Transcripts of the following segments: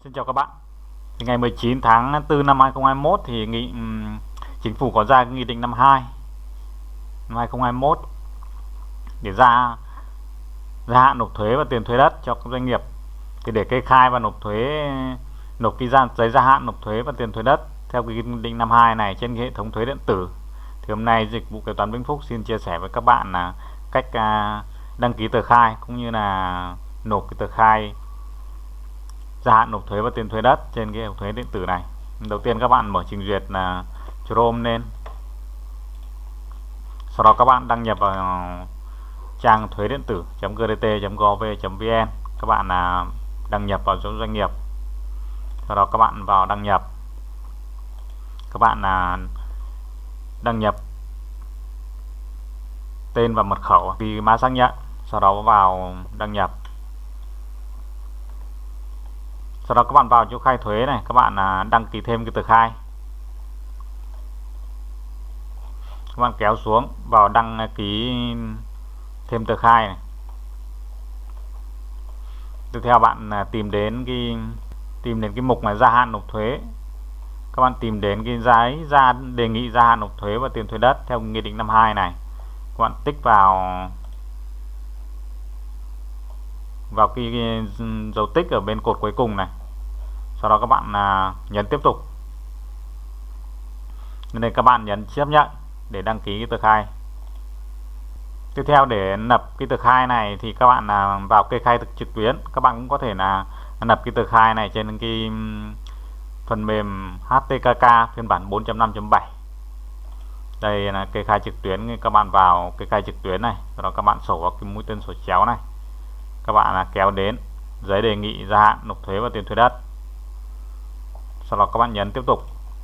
Xin chào các bạn. Thì ngày 19 tháng 4 năm 2021 thì chính phủ có ra nghị định 52 năm 2021 để gia hạn nộp thuế và tiền thuế đất cho các doanh nghiệp. Thì để kê khai và nộp thuế, nộp giấy gia hạn nộp thuế và tiền thuế đất theo cái nghị định 52 này trên hệ thống thuế điện tử. Thì hôm nay dịch vụ kế toán Vĩnh Phúc xin chia sẻ với các bạn là cách đăng ký tờ khai cũng như là nộp cái tờ khai gia hạn nộp thuế và tiền thuế đất trên cái thuế điện tử này. Đầu tiên các bạn mở trình duyệt là Chrome lên, sau đó các bạn đăng nhập vào trang thuế điện tử gdt.gov.vn. các bạn đăng nhập vào số doanh nghiệp, sau đó các bạn vào đăng nhập, các bạn đăng nhập tên và mật khẩu vì mã xác nhận, sau đó vào đăng nhập. Sau đó các bạn vào chỗ khai thuế này, các bạn đăng ký thêm cái tờ khai. Các bạn kéo xuống vào đăng ký thêm tờ khai này. Tiếp theo bạn tìm đến cái mục là gia hạn nộp thuế. Các bạn tìm đến cái giấy đề nghị gia hạn nộp thuế và tiền thuế đất theo nghị định 52 này. Các bạn tích vào cái dấu tích ở bên cột cuối cùng này. Sau đó các bạn nhấn tiếp tục. Nên các bạn nhấn chấp nhận để đăng ký cái tờ khai. Tiếp theo để nộp cái tờ khai này thì các bạn vào kê khai trực tuyến. Các bạn cũng có thể là nộp cái tờ khai này trên cái phần mềm HTKK phiên bản 4.5.7. Đây là kê khai trực tuyến. Các bạn vào kê khai trực tuyến này, sau đó các bạn sổ vào cái mũi tên sổ chéo này, các bạn kéo đến giấy đề nghị gia hạn nộp thuế và tiền thuế đất, sau đó các bạn nhấn tiếp tục.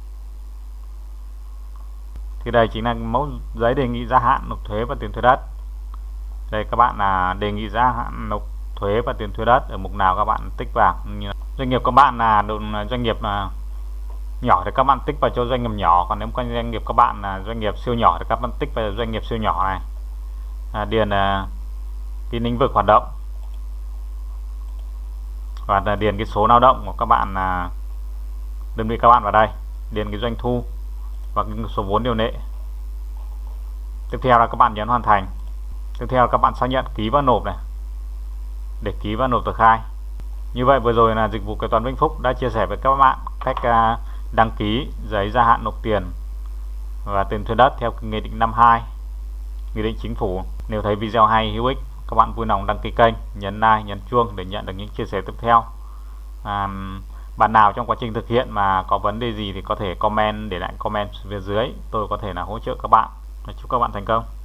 Thì đây chính là mẫu giấy đề nghị gia hạn nộp thuế và tiền thuế đất. Đây các bạn đề nghị gia hạn nộp thuế và tiền thuế đất ở mục nào các bạn tích vào. Như doanh nghiệp các bạn là doanh nghiệp nhỏ thì các bạn tích vào cho doanh nghiệp nhỏ, còn nếu doanh nghiệp các bạn là doanh nghiệp siêu nhỏ thì các bạn tích vào doanh nghiệp siêu nhỏ này. Điền cái lĩnh vực hoạt động và điền cái số lao động của các bạn, đơn vị các bạn vào đây, điền cái doanh thu và cái số vốn điều lệ. Tiếp theo là các bạn nhấn hoàn thành. Tiếp theo là các bạn xác nhận ký và nộp này, để ký và nộp tờ khai. Như vậy vừa rồi là dịch vụ kế toán Vĩnh Phúc đã chia sẻ với các bạn cách đăng ký giấy gia hạn nộp tiền và tiền thuế đất theo nghị định 52, nghị định chính phủ. Nếu thấy video hay hữu ích, các bạn vui lòng đăng ký kênh, nhấn like, nhấn chuông để nhận được những chia sẻ tiếp theo. Bạn nào trong quá trình thực hiện mà có vấn đề gì thì có thể comment, để lại comment phía dưới, tôi có thể là hỗ trợ các bạn. Chúc các bạn thành công.